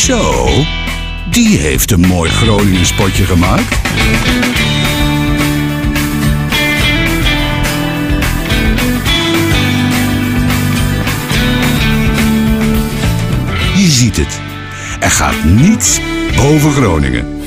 Zo, die heeft een mooi Groningen spotje gemaakt. Je ziet het. Er gaat niets boven Groningen.